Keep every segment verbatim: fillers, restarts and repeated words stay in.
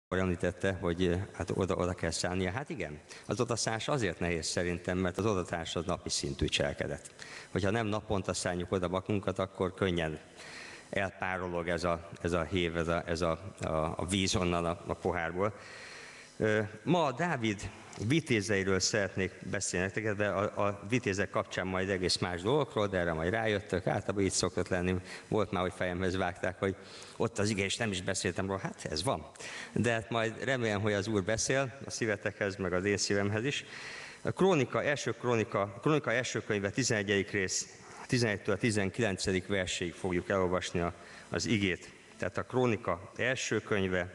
említette, hogy hát oda, oda kell szállnia. Hát igen, az odaszállás azért nehéz szerintem, mert az odatárs az napi szintű cselekedet. Hogyha nem naponta szálljuk oda magunkat, akkor könnyen elpárolog ez a, ez a hév, ez a, ez a, a, a víz onnan a, a pohárból. Ma Dávid vitézeiről szeretnék beszélni nektek, de a, a vitézek kapcsán majd egész más dolgokról, de erre majd rájöttök. Általában így szokott lenni. Volt már, hogy fejemhez vágták, hogy ott az ige, és nem is beszéltem róla. Hát ez van. De hát majd remélem, hogy az Úr beszél a szívetekhez, meg az én szívemhez is. A Krónika, első Krónika, Krónika első könyve tizenegyedik rész, tizenegytől a tizenkilencedik verséig fogjuk elolvasni a, az igét. Tehát a Krónika első könyve,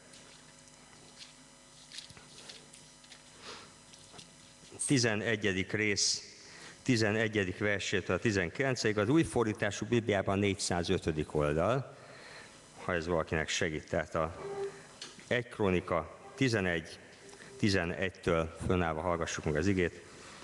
tizenegyedik rész, tizenegyedik versétől a tizenkilencediig, az új fordítású Bibliában négyszázötödik oldal, ha ez valakinek segít. Tehát a egy Krónika tizenegy, tizenegytől fönnállva hallgassuk meg az igét.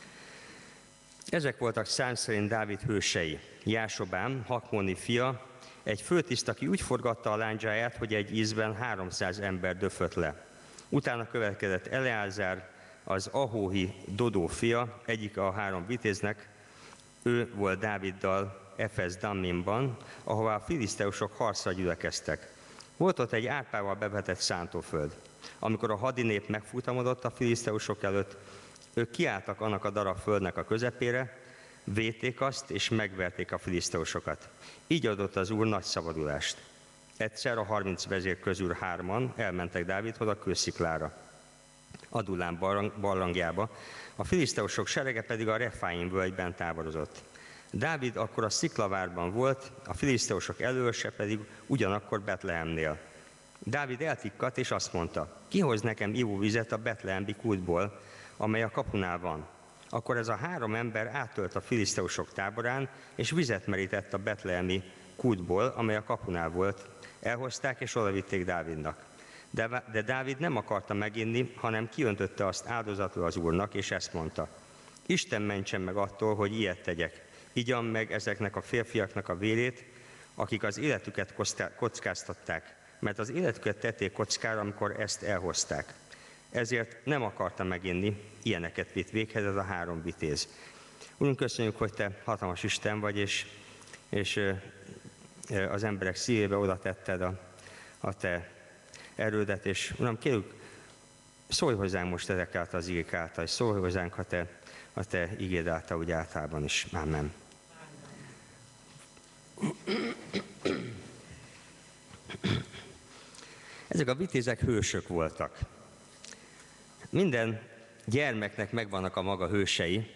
Ezek voltak szám szerint Dávid hősei. Jásobám, Hakmoni fia, egy főtiszt, aki úgy forgatta a lándzsáját, hogy egy ízben háromszáz ember döfött le. Utána következett Eleázár, az Ahóhi Dodó fia, egyik a három vitéznek, ő volt Dáviddal Efesz-Dammimban, ahová a filiszteusok harcra gyülekeztek. Volt ott egy árpával bevetett szántóföld. Amikor a hadinép megfutamodott a filiszteusok előtt, ők kiálltak annak a darab földnek a közepére, védték azt és megverték a filiszteusokat. Így adott az Úr nagy szabadulást. Egyszer a harminc vezér közül hárman elmentek Dávidhoz a kősziklára, Adullám barlangjába, a filiszteusok serege pedig a Refáim völgyben táborozott. Dávid akkor a sziklavárban volt, a filiszteusok előse pedig ugyanakkor Betlehemnél. Dávid eltikkadt és azt mondta, kihoz nekem ivóvizet a betlehemi kútból, amely a kapunál van. Akkor ez a három ember átölt a filiszteusok táborán, és vizet merített a betlehemi kútból, amely a kapunál volt. Elhozták és odavitték Dávidnak. De, de Dávid nem akarta meginni, hanem kiöntötte azt áldozatul az Úrnak, és ezt mondta. Isten mentsen meg attól, hogy ilyet tegyek. Igyam meg ezeknek a férfiaknak a vérét, akik az életüket kockáztatták, mert az életüket tették kockára, amikor ezt elhozták. Ezért nem akarta meginni, ilyeneket vitt véghez ez a három vitéz. Úrunk, köszönjük, hogy Te hatalmas Isten vagy, és, és az emberek szívébe oda tetted a, a Te erődet, és Uram, kérjük, szólj hozzánk most ezek által az igék által, és szólj hozzánk a Te, a te igéd által úgy általában is. Amen. Ezek a vitézek hősök voltak. Minden gyermeknek megvannak a maga hősei.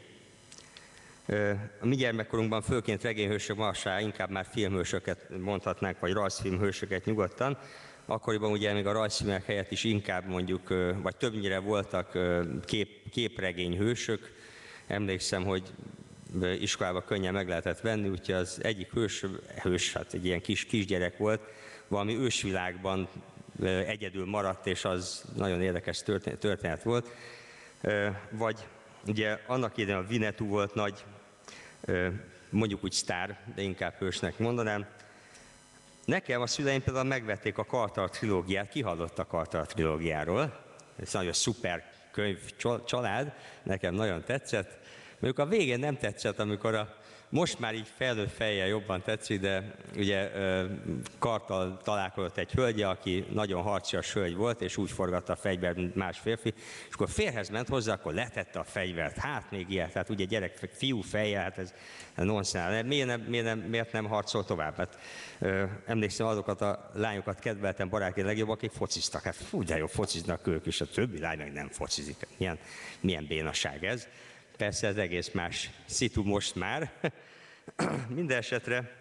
A mi gyermekkorunkban főként regényhősök, massá inkább már filmhősöket mondhatnánk, vagy rajzfilmhősöket nyugodtan. Akkoriban ugye még a rajzfilmek helyett is inkább mondjuk, vagy többnyire voltak kép, képregényhősök. Emlékszem, hogy iskolában könnyen meg lehetett venni, úgyhogy az egyik hős, hős hát egy ilyen kis kisgyerek volt, valami ősvilágban egyedül maradt, és az nagyon érdekes történet volt. Vagy ugye annak idején a Winnetou volt nagy, mondjuk úgy sztár, de inkább hősnek mondanám. Nekem a szüleim például megvették a Kartar trilógiát, ki hallott a Kartar trilógiáról? Ez nagyon szuper könyv család, nekem nagyon tetszett. Mondjuk a végén nem tetszett, amikor a, most már így felnőtt fejjel jobban tetszik, de ugye Karttal találkozott egy hölgye, aki nagyon harcias hölgy volt, és úgy forgatta a fegyvert, mint más férfi, és akkor férhez ment hozzá, akkor letette a fegyvert. Hát még ilyet, hát ugye gyerek, fiú fejjel, hát ez nonsens. Miért nem, miért, nem, miért nem harcol tovább? Hát, ö, emlékszem, azokat a lányokat kedveltem barátként legjobb, akik fociztak. Hát fú, de jó, fociznak ők, és a többi lány meg nem focizik. Milyen, milyen bénaság ez. Persze ez egész más szitu most már. Minden esetre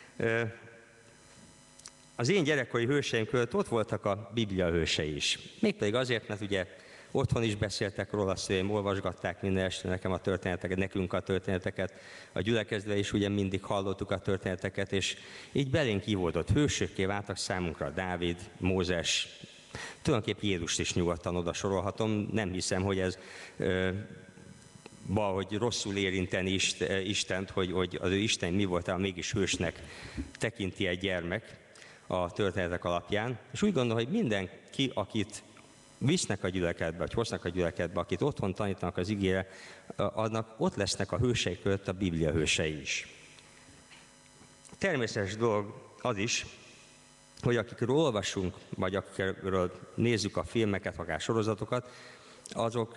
az én gyerekkori hőseim között ott voltak a Biblia hősei is. Mégpedig azért, mert ugye otthon is beszéltek róla, szüleim olvasgatták minden este nekem a történeteket, nekünk a történeteket, a gyülekezve is ugye mindig hallottuk a történeteket, és így belénk ivódott hősökké váltak számunkra Dávid, Mózes, tulajdonképpen Jézust is nyugodtan oda sorolhatom, nem hiszem, hogy ez valahogy rosszul érinteni Istent, hogy, hogy az ő Isten mi volt, mégis hősnek tekinti egy gyermek. a történetek alapján, és úgy gondolom, hogy mindenki, akit visznek a gyülekezetbe, vagy hoznak a gyülekezetbe, akit otthon tanítanak az igére, annak ott lesznek a hőseik között a Biblia hősei is. Természetes dolog az is, hogy akikről olvasunk, vagy akikről nézzük a filmeket, akár sorozatokat, azok,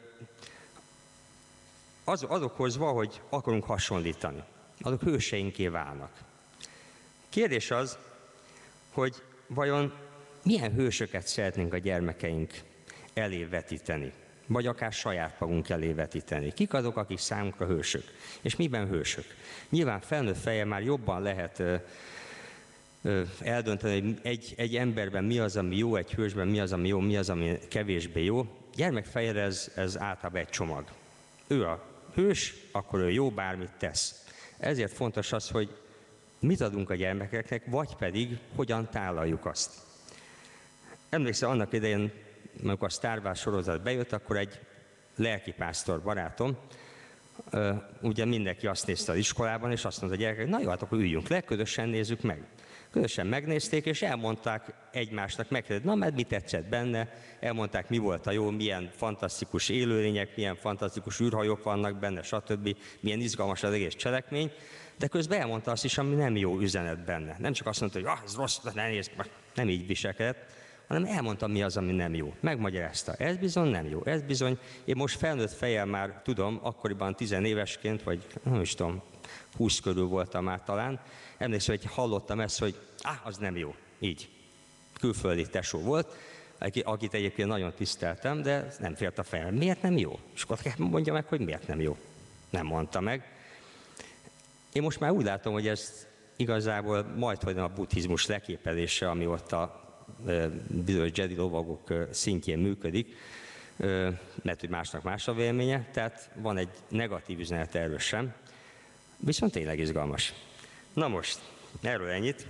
az, azokhoz valahogy akarunk hasonlítani. Azok hőseinké válnak. Kérdés az, hogy vajon milyen hősöket szeretnénk a gyermekeink elé vetíteni, vagy akár saját magunk elé vetíteni. Kik azok, akik számunkra hősök? És miben hősök? Nyilván felnőtt fejjel már jobban lehet ö, ö, eldönteni, hogy egy, egy emberben mi az, ami jó, egy hősben mi az, ami jó, mi az, ami kevésbé jó. Gyermekfejjel ez, ez általában egy csomag. Ő a hős, akkor ő jó, bármit tesz. Ezért fontos az, hogy mit adunk a gyermekeknek, vagy pedig hogyan tálaljuk azt. Emlékszem, annak idején, amikor a Star Wars sorozat bejött, akkor egy lelkipásztor barátom, ugye mindenki azt nézte az iskolában, és azt mondta a gyerekek, na jó, hát akkor üljünk le, közösen nézzük meg. Közösen megnézték, és elmondták egymásnak, megkérdezik, na, mert mi tetszett benne, elmondták, mi volt a jó, milyen fantasztikus élőlények, milyen fantasztikus űrhajók vannak benne, stb., milyen izgalmas az egész cselekmény, de közben elmondta azt is, ami nem jó üzenet benne. Nem csak azt mondta, hogy ah, ez rossz, ne nézd, nem így viselkedett, hanem elmondta, mi az, ami nem jó. Megmagyarázta, ez bizony nem jó, ez bizony. Én most felnőtt fejjel már tudom, akkoriban tizenévesként, vagy nem is tudom, húsz körül voltam már talán, emlékszem, hogy hallottam ezt, hogy ah, az nem jó, így. Külföldi tesó volt, akit egyébként nagyon tiszteltem, de nem fért a fejem. Miért nem jó? És akkor mondja meg, hogy miért nem jó. Nem mondta meg. Én most már úgy látom, hogy ez igazából majdhogy a buddhizmus leképezése, ami ott a bizonyos Jedi lovagok szintjén működik, mert hogy másnak más a véleménye, tehát van egy negatív üzenet erről sem, viszont tényleg izgalmas. Na most, erről ennyit.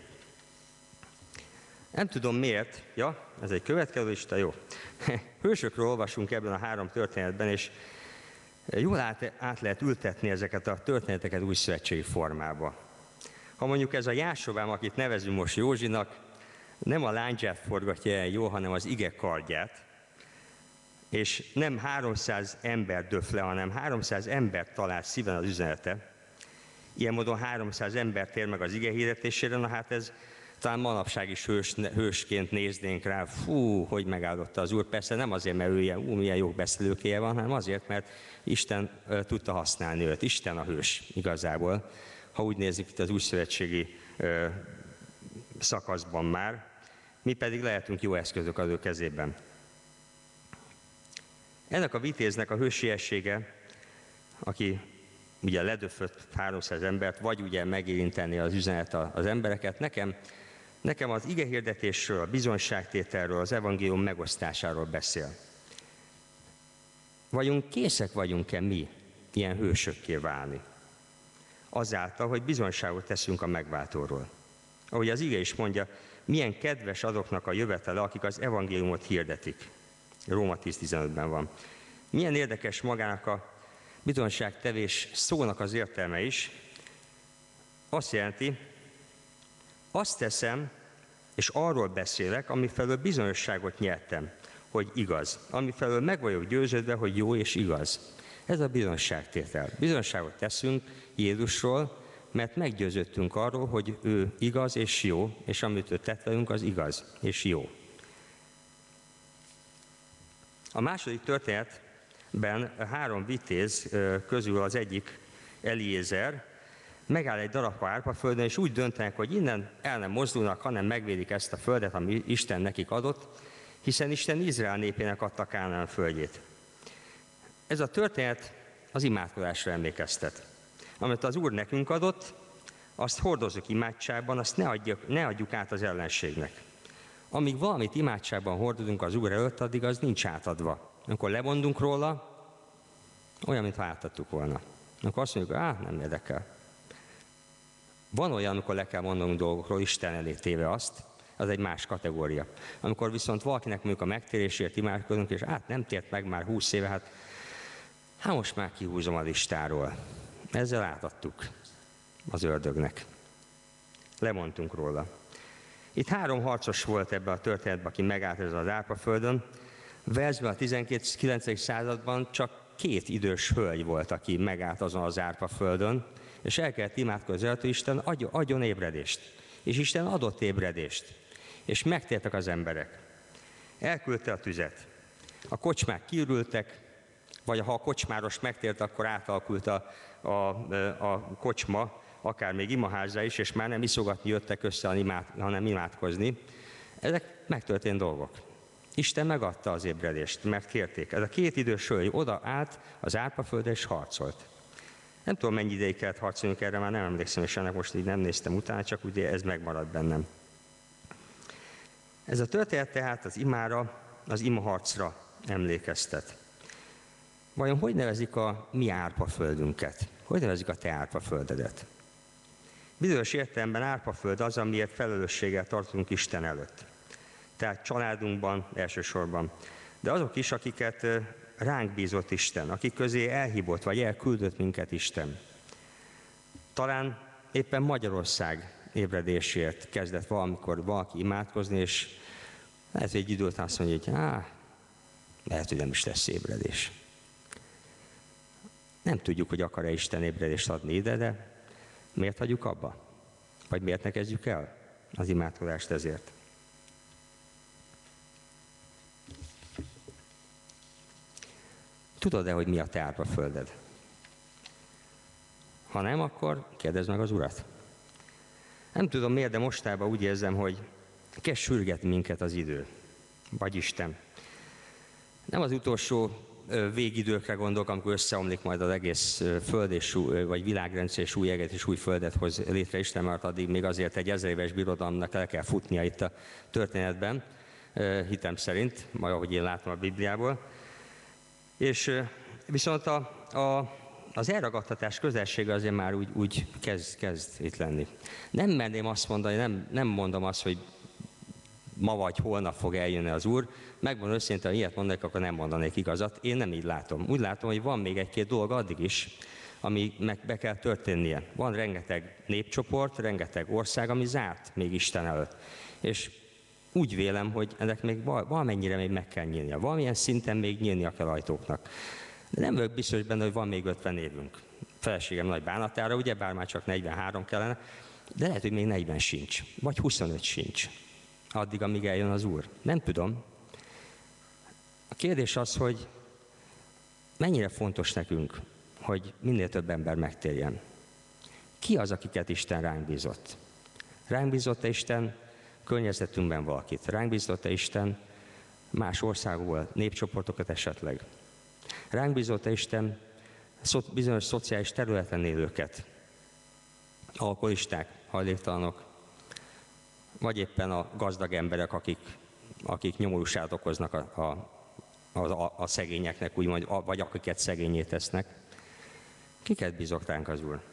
Nem tudom miért, ja, ez egy következő lista, jó. Hősökről olvasunk ebben a három történetben, és jól át, át lehet ültetni ezeket a történeteket újszövetségi formába. Ha mondjuk ez a Jásobám, akit nevezünk most Józsinak, nem a lándzsát forgatja el jó, hanem az ige kardját, és nem háromszáz ember döf le, hanem háromszáz ember talál szíven az üzenete. Ilyen módon háromszáz ember tér meg az ige hirdetésére, na hát ez talán manapság is hős, hősként néznénk rá, fú, hogy megáldotta az Úr. Persze nem azért, mert ő ilyen, ú, milyen jó beszélőkéje van, hanem azért, mert Isten uh, tudta használni őt. Isten a hős igazából. Ha úgy nézzük itt az újszövetségi uh, szakaszban már, mi pedig lehetünk jó eszközök az ő kezében. Ennek a vitéznek a hősiessége, aki ugye ledöfött háromszáz embert, vagy ugye megérinteni az üzenet az embereket, nekem, nekem az igehirdetésről, a bizonyságtételről, az evangélium megosztásáról beszél. Vagyunk készek vagyunk-e mi ilyen hősökké válni? Azáltal, hogy bizonyságot teszünk a megváltóról. Ahogy az ige is mondja, milyen kedves azoknak a jövetele, akik az evangéliumot hirdetik. Róma tíz tizenötben van. Milyen érdekes magának a bizonyságtevés szónak az értelme is. Azt jelenti, azt teszem, és arról beszélek, amifelől bizonyosságot nyertem, hogy igaz. Amifelől meg vagyok győződve, hogy jó és igaz. Ez a bizonyságtétel. Bizonyságot teszünk Jézusról, mert meggyőződtünk arról, hogy ő igaz és jó, és amit ő tett velünk, az igaz és jó. A második történetben három vitéz közül az egyik, Eliézer, megáll egy darab árpaföldön, és úgy döntenek, hogy innen el nem mozdulnak, hanem megvédik ezt a földet, ami Isten nekik adott, hiszen Isten Izrael népének adta Kánaán földjét. Ez a történet az imádkozásra emlékeztet. Amit az Úr nekünk adott, azt hordozzuk imádságban, azt ne adjuk, ne adjuk át az ellenségnek. Amíg valamit imádságban hordozunk az Úr előtt, addig az nincs átadva. Amikor lemondunk róla, olyan, mintha átadtuk volna. Akkor azt mondjuk, á, nem érdekel. Van olyan, amikor le kell mondanunk dolgokról, Isten elé téve azt, az egy más kategória. Amikor viszont valakinek mondjuk a megtérésért imádkozunk, és hát nem tért meg már húsz éve, hát, hát most már kihúzom a listáról. Ezzel átadtuk az ördögnek. Lemondtunk róla. Itt három harcos volt ebben a történetben, aki megállt ezen az árpaföldön. Velszben a tizenkilencedik században csak két idős hölgy volt, aki megállt azon az árpaföldön, és el kellett imádkozni, hogy Isten adjon ébredést. És Isten adott ébredést. És megtértek az emberek. Elküldte a tüzet. A kocsmák kiürültek, vagy ha a kocsmáros megtért, akkor átalakult a, a, a kocsma, akár még imaházzá is, és már nem iszogatni jöttek össze, hanem imádkozni. Ezek megtörtént dolgok. Isten megadta az ébredést, mert kérték. Ez a két idős hölgy oda állt az árpaföldre és harcolt. Nem tudom, mennyi ideig kellett harcolnunk erre, már nem emlékszem, és ennek most így nem néztem utána, csak ugye ez megmaradt bennem. Ez a történet tehát az imára, az imaharcra emlékeztet. Vajon hogy nevezik a mi árpaföldünket? Hogy nevezik a te árpaföldedet? Bizonyos értelemben árpaföld az, amiért felelősséggel tartunk Isten előtt. Tehát családunkban elsősorban. De azok is, akiket ránk bízott Isten, akik közé elhívott vagy elküldött minket Isten. Talán éppen Magyarország ébredésért kezdett valamikor valaki imádkozni, és lehet, hogy egy idő után azt mondja, hogy á, lehet, hogy nem is lesz ébredés. Nem tudjuk, hogy akar-e Isten ébredést adni ide, de miért hagyjuk abba? Vagy miért ne kezdjük el az imádkozást ezért? Tudod-e, hogy mi a te árpafölded? Ha nem, akkor kérdezd meg az Urat. Nem tudom miért, de mostában úgy érzem, hogy kezd sürgetni minket az idő. Vagy Isten. Nem az utolsó végidőkre gondolok, amikor összeomlik majd az egész föld és új, vagy világrendszer és új eget és új földet hoz létre Isten, mert addig még azért egy ezer éves birodalomnak el kell futnia itt a történetben, hitem szerint, majd ahogy én látom a Bibliából. És viszont a, a, az elragadtatás közelsége azért már úgy, úgy kezd, kezd itt lenni. Nem merném azt mondani, nem, nem mondom azt, hogy ma vagy holnap fog eljönni az Úr. Megmondom őszintén, ha ilyet mondanék, akkor nem mondanék igazat. Én nem így látom. Úgy látom, hogy van még egy-két dolog addig is, ami meg be kell történnie. Van rengeteg népcsoport, rengeteg ország, ami zárt még Isten előtt. És úgy vélem, hogy ennek még valamennyire még meg kell nyílnia. Valamilyen szinten még nyílnia kell ajtóknak. De nem vagyok biztos benne, hogy van még ötven évünk. Feleségem nagy bánatára, ugye, bár már csak negyvenhárom kellene, de lehet, hogy még negyven sincs, vagy huszonöt sincs. Addig, amíg eljön az Úr. Nem tudom. A kérdés az, hogy mennyire fontos nekünk, hogy minél több ember megtérjen. Ki az, akiket Isten ránk bízott? Ránk bízott-e Isten környezetünkben valakit? Ránk bízott-e Isten más országból, népcsoportokat esetleg? Ránk bízott-e Isten bizonyos szociális területen élőket? Alkoholisták, hajléktalanok, vagy éppen a gazdag emberek, akik, akik nyomorúságot okoznak a, a, a, a szegényeknek, úgymond, vagy akiket szegényé tesznek. Kiket bízott ránk az Úr?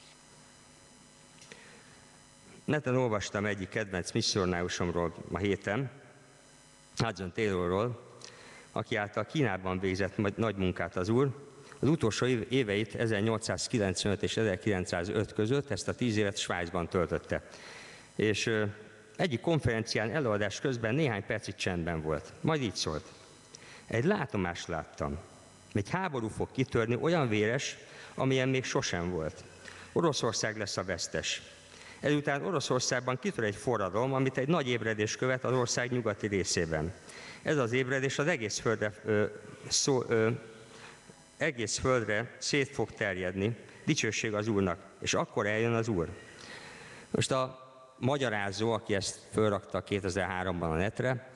Neten olvastam egyik kedvenc misszionáriusomról a héten, Hudson Taylorról, aki által Kínában végzett nagy munkát az Úr. Az utolsó éveit ezernyolcszázkilencvenöt és ezerkilencszázöt között ezt a tíz évet Svájcban töltötte. És egyik konferencián előadás közben néhány percig csendben volt. Majd így szólt. Egy látomást láttam. Egy háború fog kitörni, olyan véres, amilyen még sosem volt. Oroszország lesz a vesztes. Ezután Oroszországban kitör egy forradalom, amit egy nagy ébredés követ az ország nyugati részében. Ez az ébredés az egész földre, ö, szó, ö, egész földre szét fog terjedni. Dicsőség az Úrnak. És akkor eljön az Úr. Most a magyarázó, aki ezt fölrakta kétezer-háromban a netre,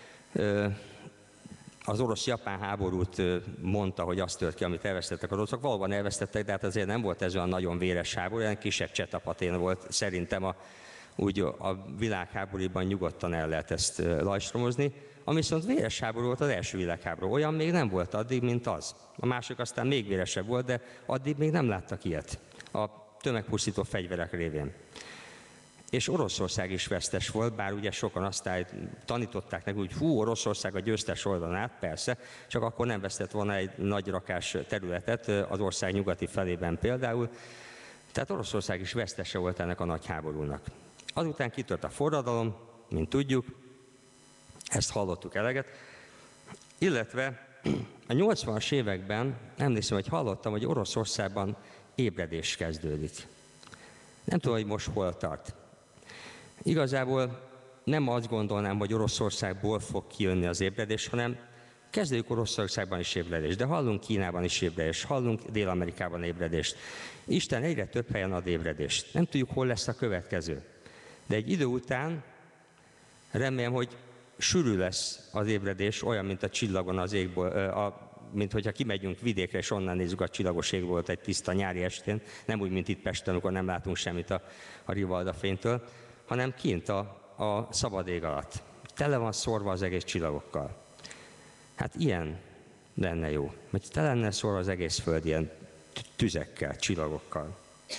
az orosz-japán háborút mondta, hogy azt tört ki, amit elvesztettek az oroszok. Valóban elvesztettek, de hát azért nem volt ez olyan nagyon véres háború, olyan kisebb csetapatén volt. Szerintem a, úgy a világháborúban nyugodtan el lehet ezt lajstromozni. Ami viszont véres háború volt az első világháború. Olyan még nem volt addig, mint az. A másik aztán még véresebb volt, de addig még nem láttak ilyet a tömegpusztító fegyverek révén. És Oroszország is vesztes volt, bár ugye sokan azt tanították neki, hogy hú, Oroszország a győztes oldalon át, persze, csak akkor nem vesztett volna egy nagy rakás területet az ország nyugati felében például. Tehát Oroszország is vesztese volt ennek a nagy háborúnak. Azután kitört a forradalom, mint tudjuk. Ezt hallottuk eleget. Illetve a nyolcvanas években emlékszem, hogy hallottam, hogy Oroszországban ébredés kezdődik. Nem tudom, hogy most hol tart. Igazából nem azt gondolnám, hogy Oroszországból fog kijönni az ébredés, hanem kezdődik Oroszországban is ébredés, de hallunk Kínában is ébredés, hallunk Dél-Amerikában ébredést. Isten egyre több helyen ad ébredést. Nem tudjuk, hol lesz a következő. De egy idő után remélem, hogy sűrű lesz az ébredés, olyan, mint a csillagon az égból, a, mint hogyha kimegyünk vidékre, és onnan nézzük a csillagos égbolt egy tiszta nyári estén, nem úgy, mint itt Pesten, amikor nem látunk semmit a, a Rivalda fénytől, hanem kint a, a szabad ég alatt. Tele van szórva az egész csillagokkal. Hát ilyen lenne jó, mert tele lenne szórva az egész föld ilyen tüzekkel, csillagokkal.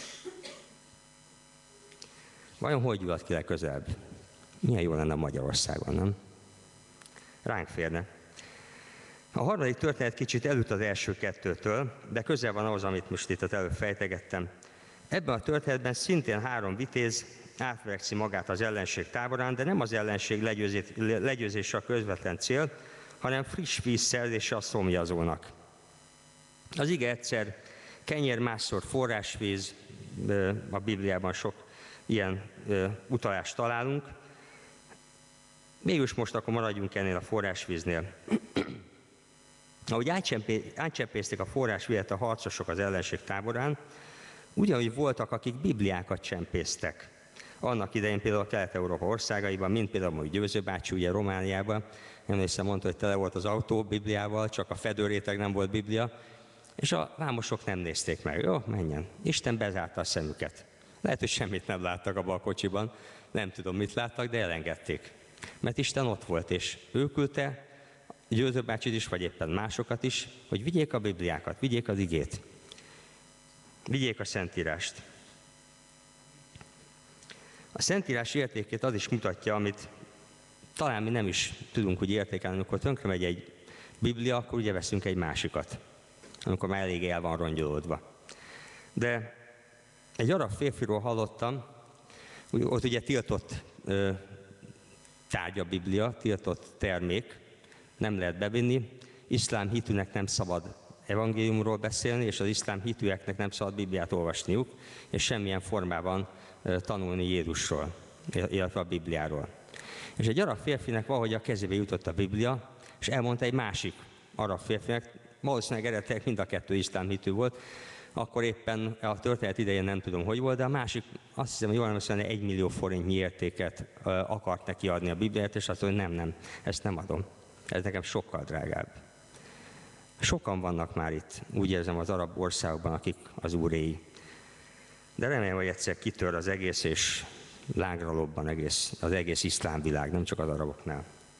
Vajon hogy gyullad ki legközelebb? Milyen jó lenne Magyarországon, nem? Ránk férne. A harmadik történet kicsit elüt az első kettőtől, de közel van ahhoz, amit most itt előbb fejtegettem. Ebben a történetben szintén három vitéz átverekszi magát az ellenség táborán, de nem az ellenség legyőzése a közvetlen cél, hanem friss víz szerzése a szomjazónak. Az ige egyszer kenyér, másszor forrásvíz, a Bibliában sok ilyen utalást találunk. Mégis most akkor maradjunk ennél a forrásvíznél. Ahogy átcsempészték a forrásvizet a harcosok az ellenség táborán, ugyanúgy voltak, akik bibliákat csempésztek. Annak idején például a Kelet-Európa országaiban, mint például a Győző bácsi, ugye Romániában, emlékszem, mondta, hogy tele volt az autó Bibliával, csak a fedőréteg nem volt Biblia, és a vámosok nem nézték meg. Jó, menjen. Isten bezárta a szemüket. Lehet, hogy semmit nem láttak abban a kocsiban, nem tudom, mit láttak, de elengedték. Mert Isten ott volt, és ő küldte Győző bácsit is, vagy éppen másokat is, hogy vigyék a Bibliákat, vigyék az igét, vigyék a Szentírást. A Szentírás értékét az is mutatja, amit talán mi nem is tudunk úgy értékelni, amikor tönkre megy egy Biblia, akkor ugye veszünk egy másikat, amikor már elég el van rongyolódva. De egy arab férfiról hallottam, ott ugye tiltott ö, tárgy a Biblia, tiltott termék, nem lehet bevinni, iszlám hitűnek nem szabad evangéliumról beszélni, és az iszlám hitűeknek nem szabad Bibliát olvasniuk, és semmilyen formában ö, tanulni Jézusról, illetve a Bibliáról. És egy arab férfinek valahogy a kezébe jutott a Biblia, és elmondta egy másik arab férfinek, valószínűleg eredetileg mind a kettő iszlám hitű volt, akkor éppen a történet idején nem tudom, hogy volt, de a másik, azt hiszem, hogy jól emlékszem, egy millió forintnyi értéket akart neki adni a Bibliát, és azt mondja, hogy nem, nem, ezt nem adom. Ez nekem sokkal drágább. Sokan vannak már itt, úgy érzem, az arab országokban, akik az úréi. De remélem, hogy egyszer kitör az egész, és lángra lobban egész, az egész iszlám világ, nem csak az araboknál.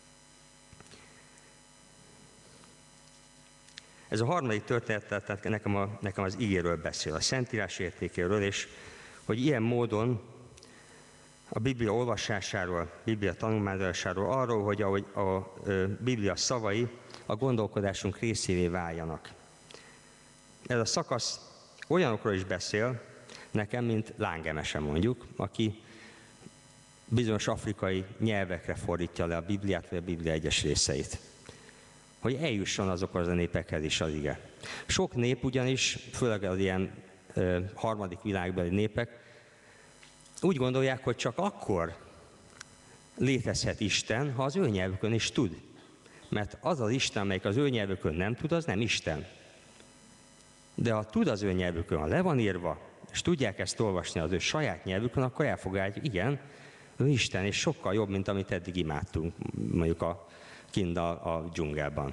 Ez a harmadik történet, tehát nekem, a, nekem az igéről beszél, a Szentírás értékéről, és hogy ilyen módon a Biblia olvasásáról, a Biblia tanulmányozásáról, arról, hogy ahogy a, a Biblia szavai a gondolkodásunk részévé váljanak. Ez a szakasz olyanokról is beszél nekem, mint Lángemese mondjuk, aki bizonyos afrikai nyelvekre fordítja le a Bibliát, vagy a Biblia egyes részeit. Hogy eljusson azokhoz a népekhez is az ige. Sok nép ugyanis, főleg az ilyen ö, harmadik világbeli népek, úgy gondolják, hogy csak akkor létezhet Isten, ha az ő nyelvükön is tud. Mert az az Isten, amelyik az ő nyelvükön nem tud, az nem Isten. De ha tud az ő nyelvükön, ha le van írva, és tudják ezt olvasni az ő saját nyelvükön, akkor elfogadják, hogy igen, ő Isten, és sokkal jobb, mint amit eddig imádtunk, mondjuk a kint a, a dzsungelben.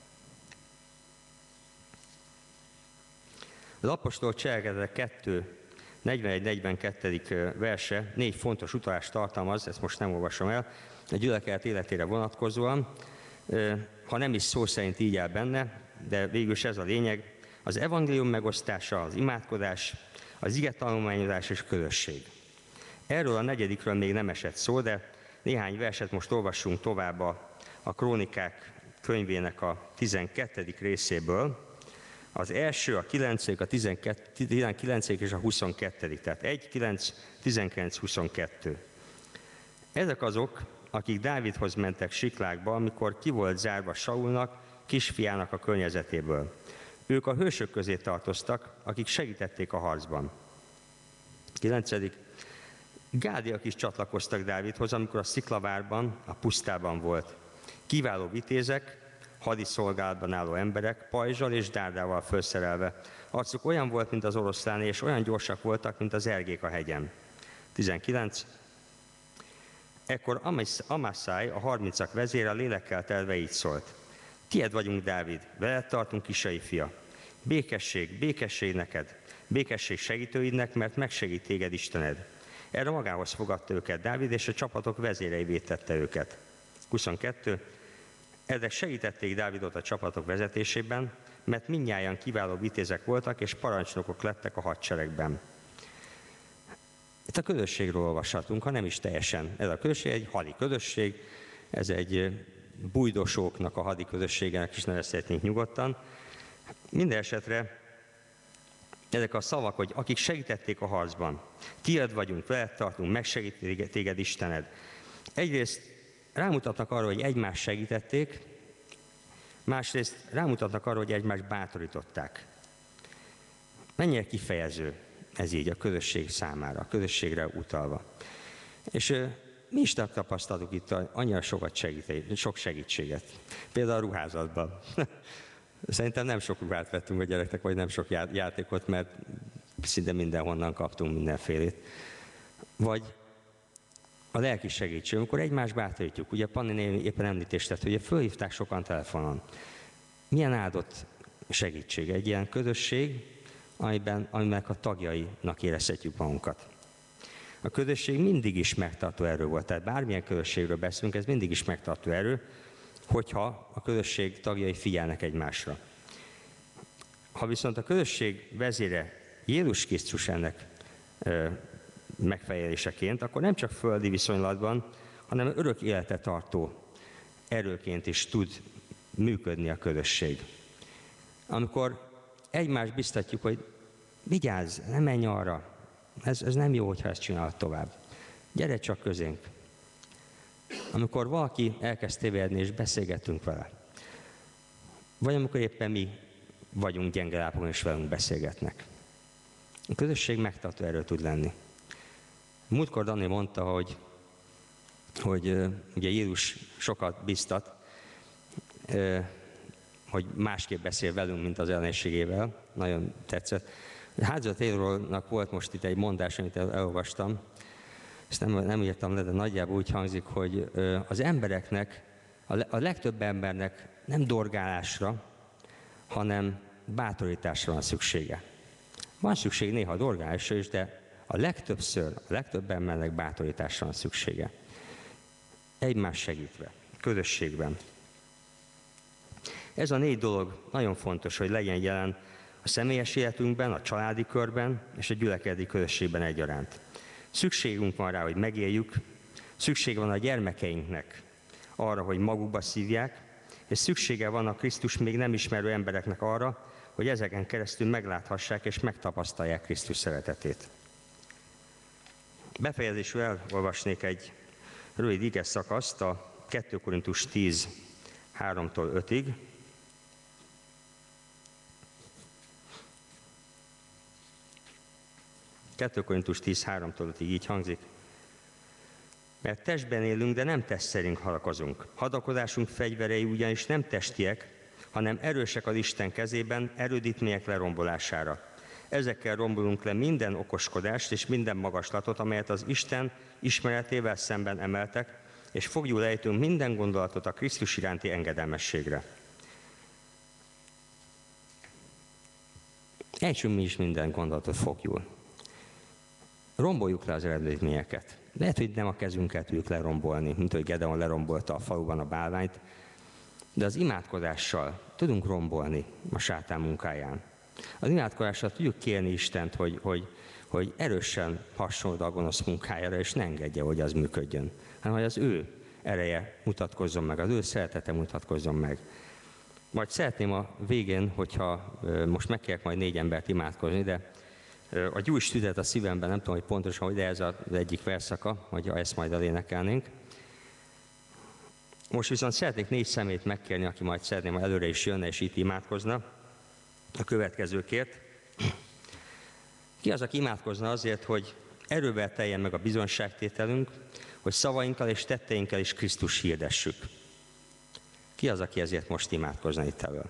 Az apostol cselekedetek kettő negyvenegy negyvenkettő verse négy fontos utalást tartalmaz, ezt most nem olvasom el, a gyülekezet életére vonatkozóan, ha nem is szó szerint így áll benne, de végül is ez a lényeg, az evangélium megosztása, az imádkozás, az ige tanulmányozás és közösség. Erről a negyedikről még nem esett szó, de néhány verset most olvassunk tovább a, a Krónikák könyvének a tizenkettedik részéből. Az első, a kilencedik, a tizenkilencedik és a huszonkettő. Tehát egy, kilenc, tizenkilenc, huszonkettő. Ezek azok, akik Dávidhoz mentek Siklágba, amikor ki volt zárva Saulnak, kisfiának a környezetéből. Ők a hősök közé tartoztak, akik segítették a harcban. kilencedik Gádiak is csatlakoztak Dávidhoz, amikor a Sziklavárban, a pusztában volt. Kiváló vitézek, hadiszolgálatban álló emberek, pajzsal és dárdával felszerelve. Arcuk olyan volt, mint az oroszláné, és olyan gyorsak voltak, mint az ergék a hegyen. tizenkilenc Ekkor Amászáj, a harmincak vezére lélekkel telve így szólt. Tied vagyunk, Dávid, veled tartunk, Isai fia. Békesség, békesség neked, békesség segítőidnek, mert megsegít téged Istened. Erre magához fogadta őket Dávid, és a csapatok vezéreivé tette őket. huszonkettő Ezek segítették Dávidot a csapatok vezetésében, mert mindnyájan kiváló vitézek voltak, és parancsnokok lettek a hadseregben. Itt a közösségről olvashatunk, ha nem is teljesen. Ez a közösség egy hadi közösség, ez egy bujdosóknak a hadi közösségének is nevezhetnénk nyugodtan. Minden esetre ezek a szavak, hogy akik segítették a harcban, tiéd vagyunk, veled tartunk, megsegít téged Istened. Egyrészt rámutatnak arra, hogy egymást segítették, másrészt rámutatnak arra, hogy egymást bátorították. Mennyire kifejező ez így a közösség számára, a közösségre utalva. És mi is tapasztaltuk itt annyira sokat segít, sok segítséget. Például a ruházatban. Szerintem nem sok ruhát vettünk a gyereknek, vagy nem sok játékot, mert szinte mindenhonnan kaptunk mindenfélét. Vagy a lelki segítség, amikor egymást bátorítjuk. Ugye Panni néni éppen említést tett, hogy fölhívták sokan telefonon. Milyen áldott segítség egy ilyen közösség, amiben, aminek a tagjainak érezhetjük magunkat. A közösség mindig is megtartó erő volt, tehát bármilyen közösségről beszélünk, ez mindig is megtartó erő, hogyha a közösség tagjai figyelnek egymásra. Ha viszont a közösség vezére Jézus Krisztus ennek ö, megfejeléseként, akkor nem csak földi viszonylatban, hanem örök életet tartó erőként is tud működni a közösség. Amikor egymást biztatjuk, hogy vigyázz, ne menj arra, ez, ez nem jó, hogyha ezt csinálod tovább. Gyere csak közénk. Amikor valaki elkezd tévedni, és beszélgetünk vele. Vagy amikor éppen mi vagyunk gyenge lábon, és velünk beszélgetnek. A közösség megtartó erő tud lenni. Múltkor Dani mondta, hogy, hogy ugye Jézus sokat biztat, hogy másképp beszél velünk, mint az ellenségével. Nagyon tetszett. Házat Taylornak volt most itt egy mondás, amit elolvastam, ezt nem, nem írtam le, de nagyjából úgy hangzik, hogy az embereknek, a legtöbb embernek nem dorgálásra, hanem bátorításra van szüksége. Van szükség néha dorgálásra is, de a legtöbbször, a legtöbb embernek bátorításra van szüksége. Egymás segítve, közösségben. Ez a négy dolog nagyon fontos, hogy legyen jelen a személyes életünkben, a családi körben és a gyülekezeti közösségben egyaránt. Szükségünk van rá, hogy megéljük, szükség van a gyermekeinknek arra, hogy magukba szívják, és szüksége van a Krisztus még nem ismerő embereknek arra, hogy ezeken keresztül megláthassák és megtapasztalják Krisztus szeretetét. Befejezésül elolvasnék egy rövid ige szakaszt, a kettő Korintus tíz, háromtól ötig. kettő Korintus tíz, háromtól ötig így hangzik. Mert testben élünk, de nem test szerint hadakozunk. Hadakozásunk fegyverei ugyanis nem testiek, hanem erősek az Isten kezében, erődítmények lerombolására. Ezekkel rombolunk le minden okoskodást és minden magaslatot, amelyet az Isten ismeretével szemben emeltek, és foglyul ejtünk minden gondolatot a Krisztus iránti engedelmességre. Ejtsünk mi is minden gondolatot foglyul. Romboljuk le az erődítményeket. Lehet, hogy nem a kezünkkel tudjuk lerombolni, mint hogy Gedeon lerombolta a faluban a bálványt, de az imádkozással tudunk rombolni a sátán munkáján. Az imádkozással tudjuk kérni Istent, hogy, hogy, hogy erősen hasonlod a gonosz munkájára, és ne engedje, hogy az működjön, hanem hogy az ő ereje mutatkozzon meg, az ő szeretete mutatkozzon meg. Majd szeretném a végén, hogyha most megkérek majd négy embert imádkozni, de a gyújts tüzet a szívemben, nem tudom, hogy pontosan, hogy ez az egyik verszaka, hogy ezt majd elénekelnénk. Most viszont szeretnék négy szemét megkérni, aki majd szeretném, ha előre is jönne és itt imádkozna a következőkért. Ki az, aki imádkozna azért, hogy erővel teljen meg a bizonságtételünk, hogy szavainkkal és tetteinkkel is Krisztus hirdessük? Ki az, aki ezért most imádkozna itt elől?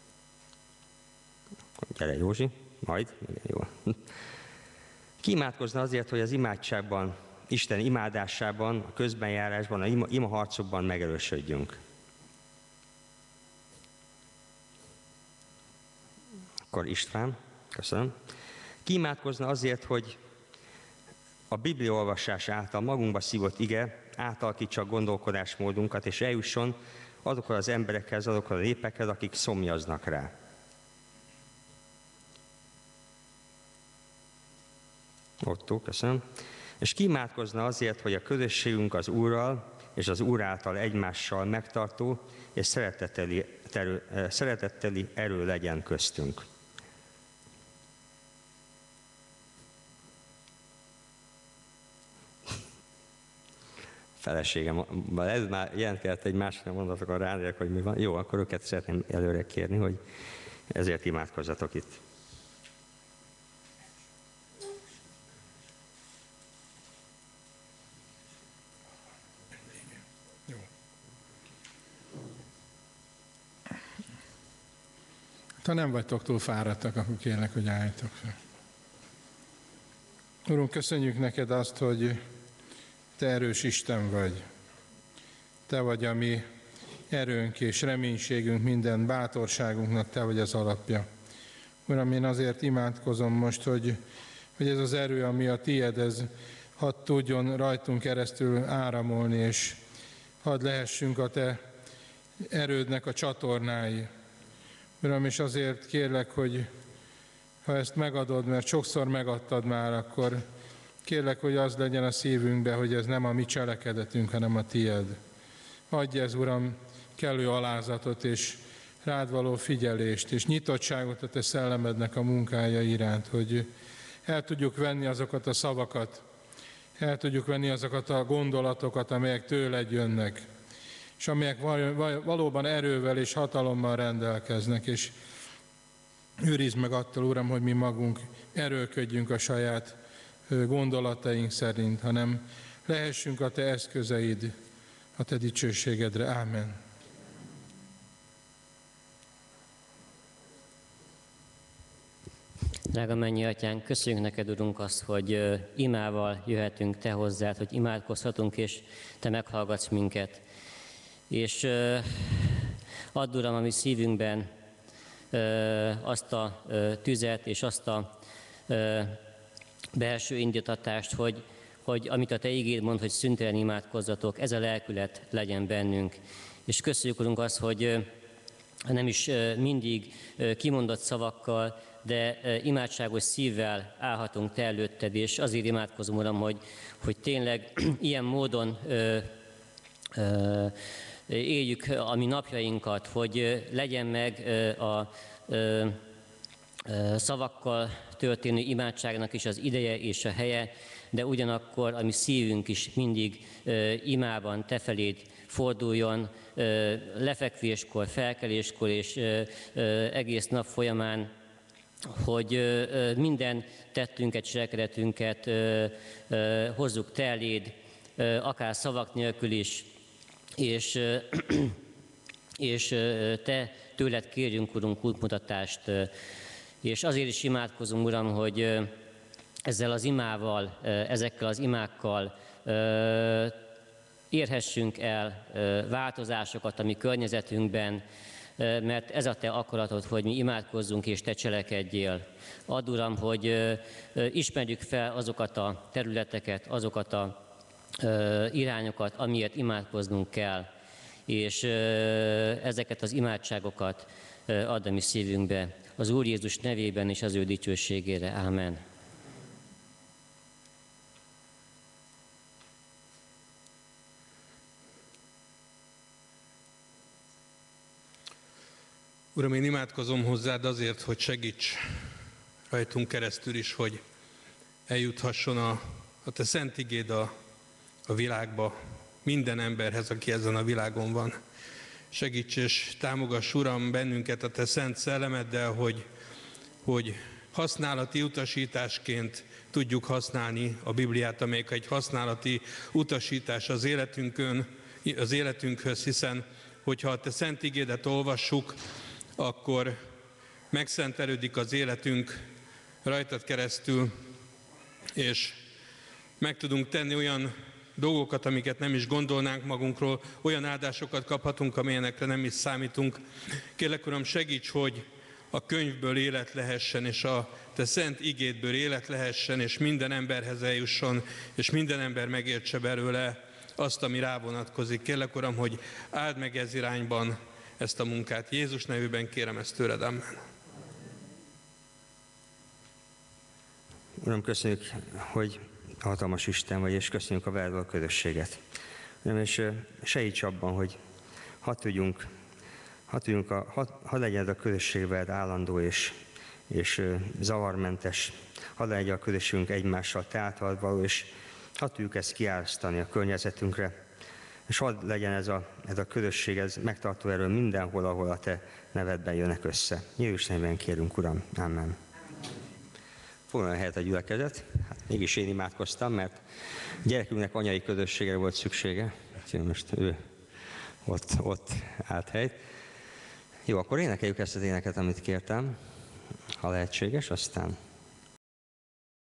Gyere Józsi, majd. Igen, jó. Ki imádkozna azért, hogy az imádságban, Isten imádásában, a közbenjárásban, a ima, ima harcokban megerősödjünk? Akkor István, köszönöm. Ki imádkozna azért, hogy a bibliaolvasás által magunkba szívott ige átalakítsa a gondolkodásmódunkat, és eljusson azokhoz az emberekhez, azokhoz a népekhez, akik szomjaznak rá? Ottó, köszönöm. És ki imádkozna azért, hogy a közösségünk az Úrral és az Úr által egymással megtartó és szeretetteli erő, szeretetteli erő legyen köztünk? Feleségem, ez már jelentkezett egy másik mondatokon ránézek, hogy mi van. Jó, akkor őket szeretném előre kérni, hogy ezért imádkozzatok itt. Ha nem vagytok túl fáradtak, akkor kérlek, hogy álljatok fel. Urunk, köszönjük neked azt, hogy te erős Isten vagy. Te vagy a mi erőnk és reménységünk, minden bátorságunknak te vagy az alapja. Uram, én azért imádkozom most, hogy, hogy ez az erő, ami a tied, ez hadd tudjon rajtunk keresztül áramolni, és hadd lehessünk a te erődnek a csatornái. Uram, és azért kérlek, hogy ha ezt megadod, mert sokszor megadtad már, akkor kérlek, hogy az legyen a szívünkbe, hogy ez nem a mi cselekedetünk, hanem a tied. Adj ez, Uram, kellő alázatot és rád való figyelést, és nyitottságot a te szellemednek a munkája iránt, hogy el tudjuk venni azokat a szavakat, el tudjuk venni azokat a gondolatokat, amelyek tőled jönnek, és amelyek valóban erővel és hatalommal rendelkeznek, és őrizd meg attól, Uram, hogy mi magunk erőlködjünk a saját gondolataink szerint, hanem lehessünk a te eszközeid a te dicsőségedre. Ámen. Drága mennyi Atyánk, köszönjük neked, Urunk, azt, hogy imával jöhetünk te hozzád, hogy imádkozhatunk, és te meghallgatsz minket. És add, Uram, a mi szívünkben azt a tüzet és azt a belső indítatást, hogy, hogy amit a te ígéd mond, hogy szüntelen imádkozzatok, ez a lelkület legyen bennünk. És köszönjük, Urunk, azt, hogy nem is mindig kimondott szavakkal, de imádságos szívvel állhatunk te előtted, és azért imádkozom, Uram, hogy, hogy tényleg ilyen módon ö, ö, éljük a mi napjainkat, hogy legyen meg a ö, ö, szavakkal történő imádságnak is az ideje és a helye, de ugyanakkor a mi szívünk is mindig ö, imában te feléd forduljon, ö, lefekvéskor, felkeléskor és ö, ö, egész nap folyamán, hogy ö, minden tettünket, cselekedetünket ö, ö, hozzuk te eléd, ö, akár szavak nélkül is, és, ö, és ö, te tőled kérjünk, Urunk, útmutatást. És azért is imádkozom, Uram, hogy ö, ezzel az imával, ö, ezekkel az imákkal ö, érhessünk el ö, változásokat a mi környezetünkben, mert ez a te akaratod, hogy mi imádkozzunk és te cselekedjél. Add, Uram, hogy ismerjük fel azokat a területeket, azokat a irányokat, amiért imádkoznunk kell, és ezeket az imádságokat add a mi szívünkbe. Az Úr Jézus nevében és az ő dicsőségére. Ámen. Uram, én imádkozom hozzád azért, hogy segíts rajtunk keresztül is, hogy eljuthasson a, a te szent igéd a, a világba, minden emberhez, aki ezen a világon van. Segíts és támogass, Uram, bennünket a Te szent szellemeddel, hogy, hogy használati utasításként tudjuk használni a Bibliát, amelyik egy használati utasítás az életünkön, az életünkhöz, hiszen hogyha a Te szent igédet olvassuk, akkor megszentelődik az életünk rajtad keresztül, és meg tudunk tenni olyan dolgokat, amiket nem is gondolnánk magunkról, olyan áldásokat kaphatunk, amilyenekre nem is számítunk. Kérlek, Uram, segíts, hogy a könyvből élet lehessen, és a Te szent igédből élet lehessen, és minden emberhez eljusson, és minden ember megértse belőle azt, ami rá vonatkozik. Kérlek, Uram, hogy áld meg ez irányban ezt a munkát. Jézus nevében kérem ezt tőled, amen. Uram, köszönjük, hogy hatalmas Isten vagy, és köszönjük a veled való közösséget. Uram, és segíts abban, hogy hadd tudjunk, hadd tudjunk a, hadd, hadd legyen ez a közösség veled állandó és, és zavarmentes, hadd legyen a közösségünk egymással te általad való, és hadd tudjuk ezt kiárasztani a környezetünkre, és hadd legyen ez a, ez a közösség, ez megtartó erő mindenhol, ahol a te nevedben jönnek össze. Jézus nevében kérünk, Uram. Amen. Foglaljon helyet a gyülekezet. Hát mégis én imádkoztam, mert gyerekünknek anyai közösségre volt szüksége. Úgyhogy most ő ott, ott állt helyt. Jó, akkor énekeljük ezt az éneket, amit kértem, ha lehetséges, aztán